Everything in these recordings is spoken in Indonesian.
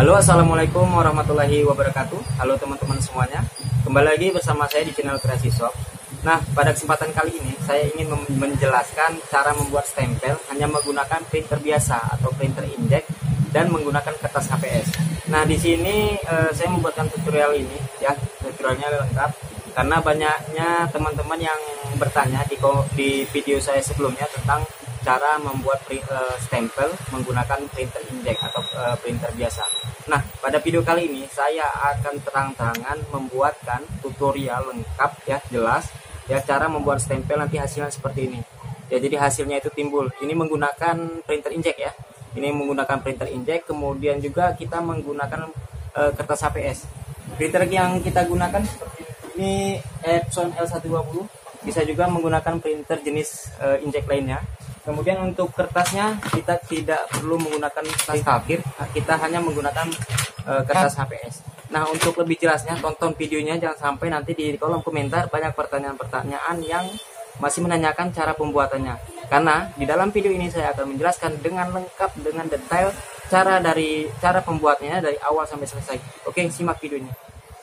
Halo, assalamualaikum warahmatullahi wabarakatuh. Halo teman-teman semuanya, kembali lagi bersama saya di channel Kreasi Shop. Nah, pada kesempatan kali ini saya ingin menjelaskan cara membuat stempel hanya menggunakan printer biasa atau printer inkjet dan menggunakan kertas HPS. Nah, di sini saya membuatkan tutorial ini ya, tutorialnya lengkap karena banyaknya teman-teman yang bertanya di video saya sebelumnya tentang cara membuat stempel menggunakan printer inkjet atau printer biasa. Nah, pada video kali ini saya akan terang-terangan membuatkan tutorial lengkap ya, jelas ya, cara membuat stempel nanti hasilnya seperti ini. Ya, jadi hasilnya itu timbul. Ini menggunakan printer inkjet ya. Ini menggunakan printer inkjet, kemudian juga kita menggunakan kertas HPS. Printer yang kita gunakan seperti ini Epson L120, bisa juga menggunakan printer jenis inkjet lainnya. Kemudian untuk kertasnya kita tidak perlu menggunakan kertas kafir, kita hanya menggunakan kertas HPS. Nah, untuk lebih jelasnya tonton videonya, jangan sampai nanti di kolom komentar banyak pertanyaan-pertanyaan yang masih menanyakan cara pembuatannya. Karena di dalam video ini saya akan menjelaskan dengan lengkap, dengan detail cara pembuatannya dari awal sampai selesai. Oke, simak videonya.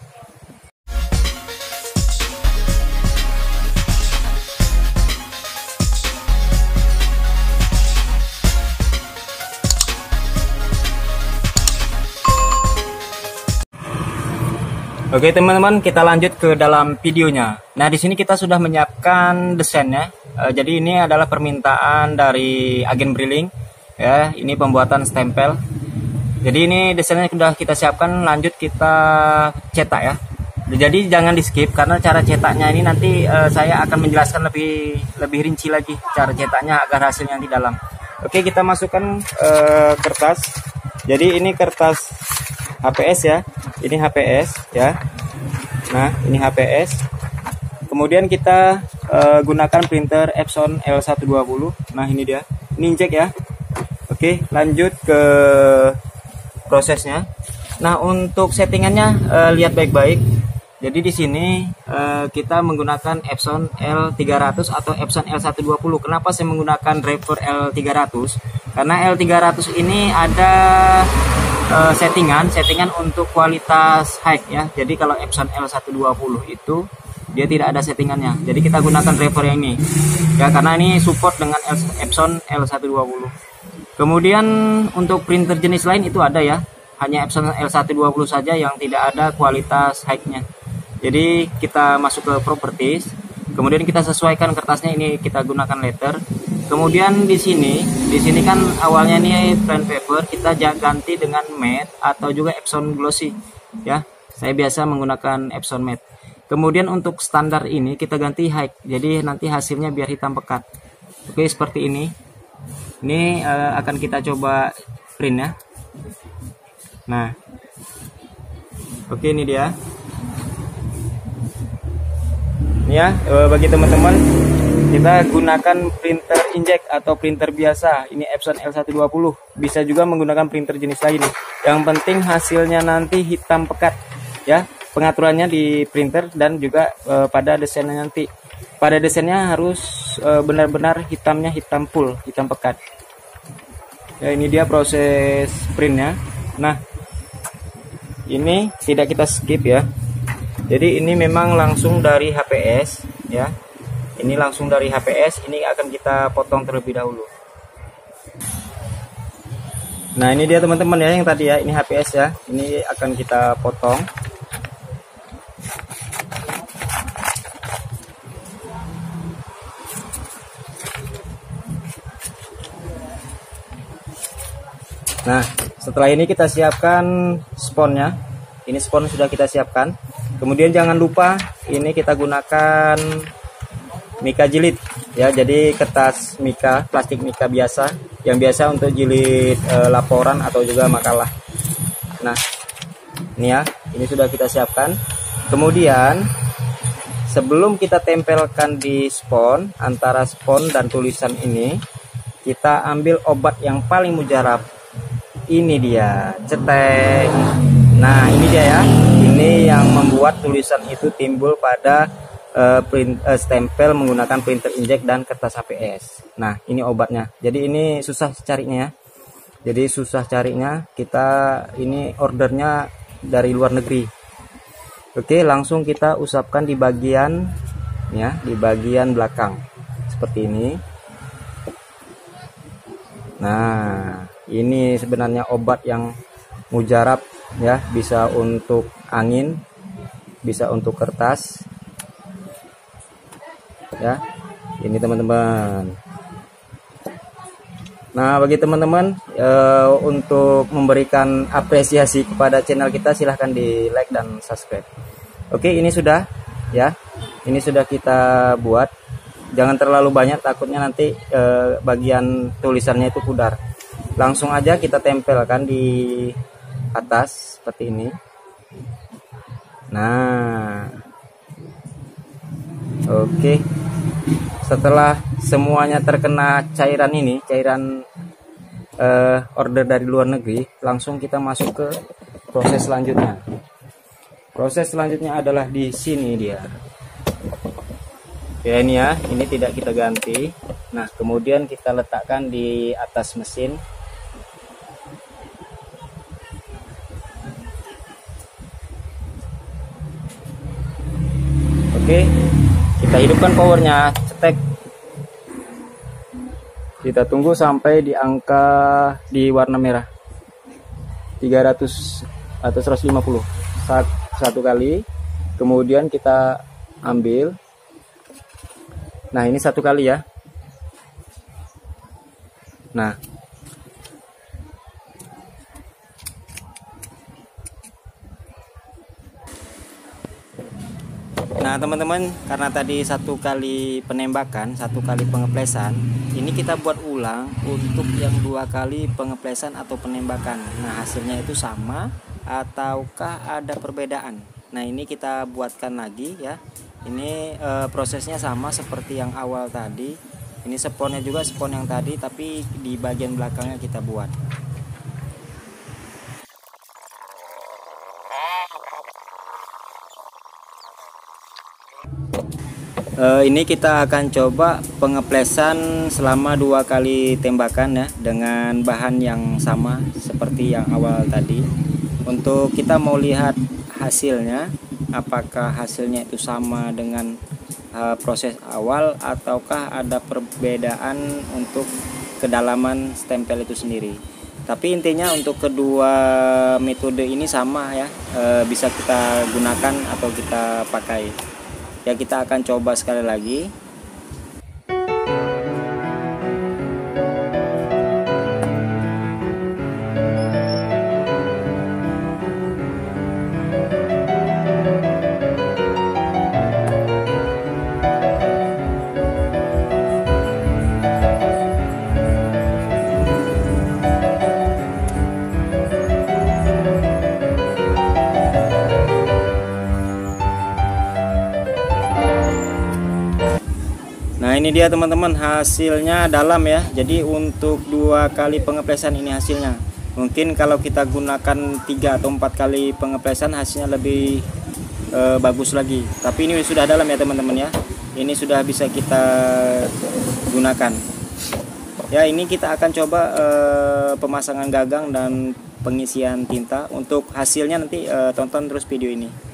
Oke teman-teman, kita lanjut ke dalam videonya. Nah, di sini kita sudah menyiapkan desainnya. Jadi ini adalah permintaan dari agen Briling ya. Ini pembuatan stempel. Jadi ini desainnya sudah kita siapkan. Lanjut kita cetak ya. Jadi jangan di skip karena cara cetaknya ini nanti saya akan menjelaskan lebih rinci lagi cara cetaknya agar hasilnya di dalam. Oke, kita masukkan kertas. Jadi ini kertas HPS ya, ini HPS ya. Nah, ini HPS. Kemudian kita gunakan printer Epson L120. Nah, ini dia, ini inkjet ya. Oke, lanjut ke prosesnya. Nah, untuk settingannya lihat baik-baik. Jadi di sini kita menggunakan Epson L300 atau Epson L120. Kenapa saya menggunakan driver L300? Karena L300 ini ada settingan untuk kualitas high ya. Jadi kalau Epson L120 itu dia tidak ada settingannya. Jadi kita gunakan driver yang ini ya, karena ini support dengan Epson L120. Kemudian untuk printer jenis lain itu ada ya, hanya Epson L120 saja yang tidak ada kualitas high-nya. Jadi kita masuk ke properties, kemudian kita sesuaikan kertasnya, ini kita gunakan letter. Kemudian di sini kan awalnya ini plain paper, kita ganti dengan matte atau juga Epson glossy ya. Saya biasa menggunakan Epson matte. Kemudian untuk standar ini kita ganti high, jadi nanti hasilnya biar hitam pekat. Oke, seperti ini. Ini akan kita coba print ya. Nah, oke, ini dia. Ini ya, bagi teman-teman, kita gunakan printer inkjet atau printer biasa. Ini Epson L120. Bisa juga menggunakan printer jenis lain. Yang penting hasilnya nanti hitam pekat ya. Pengaturannya di printer dan juga pada desainnya nanti. Pada desainnya harus benar-benar hitamnya hitam full, hitam pekat. Ya, ini dia proses printnya. Nah, ini tidak kita skip ya. Jadi ini memang langsung dari HPS ya. Ini langsung dari HPS, ini akan kita potong terlebih dahulu. Nah, ini dia teman-teman ya, yang tadi ya, ini HPS ya. Ini akan kita potong. Nah, setelah ini kita siapkan sponnya. Ini spon sudah kita siapkan. Kemudian jangan lupa ini kita gunakan mika jilid ya, jadi kertas mika, plastik mika biasa yang biasa untuk jilid laporan atau juga makalah. Nah, ini ya, ini sudah kita siapkan. Kemudian sebelum kita tempelkan di spon, antara spon dan tulisan ini kita ambil obat yang paling mujarab. Ini dia, cetek. Nah, ini dia ya, ini yang membuat tulisan itu timbul pada stempel menggunakan printer inkjet dan kertas HPS. Nah, ini obatnya. Jadi ini susah carinya ya. jadi susah carinya. Kita ini ordernya dari luar negeri. Oke, langsung kita usapkan di bagian ya, di bagian belakang seperti ini. Nah, ini sebenarnya obat yang mujarab ya, bisa untuk angin, bisa untuk kertas ya. Ini teman-teman. Nah, bagi teman-teman untuk memberikan apresiasi kepada channel kita, silahkan di like dan subscribe. Oke, ini sudah ya, ini sudah kita buat. Jangan terlalu banyak, takutnya nanti bagian tulisannya itu pudar. Langsung aja kita tempelkan di atas seperti ini. Nah, oke. Setelah semuanya terkena cairan ini, cairan order dari luar negeri, langsung kita masuk ke proses selanjutnya. Proses selanjutnya adalah di sini dia. Ya, ini ya, ini tidak kita ganti. Nah, kemudian kita letakkan di atas mesin. Oke, kita hidupkan powernya, cetek. Kita tunggu sampai di angka di warna merah 300 atau 150 satu kali. Kemudian kita ambil. Nah, ini satu kali ya. Nah, teman-teman, karena tadi satu kali penembakan, satu kali pengeplesan, ini kita buat ulang untuk yang 2 kali pengeplesan atau penembakan. Nah, hasilnya itu sama ataukah ada perbedaan? Nah, ini kita buatkan lagi ya. Ini prosesnya sama seperti yang awal tadi. Ini sponnya juga spon yang tadi, tapi di bagian belakangnya kita buat. Ini kita akan coba pengeplesan selama 2 kali tembakan ya, dengan bahan yang sama seperti yang awal tadi. Untuk kita mau lihat hasilnya, apakah hasilnya itu sama dengan proses awal ataukah ada perbedaan untuk kedalaman stempel itu sendiri. Tapi intinya untuk kedua metode ini sama ya, bisa kita gunakan atau kita pakai. Ya, kita akan coba sekali lagi. Nah, ini dia teman-teman, hasilnya dalam ya. Jadi untuk 2 kali pengeplesan ini hasilnya. Mungkin kalau kita gunakan 3 atau 4 kali pengeplesan hasilnya lebih bagus lagi. Tapi ini sudah dalam ya teman-teman ya. Ini sudah bisa kita gunakan. Ya, ini kita akan coba pemasangan gagang dan pengisian tinta. Untuk hasilnya nanti tonton terus video ini.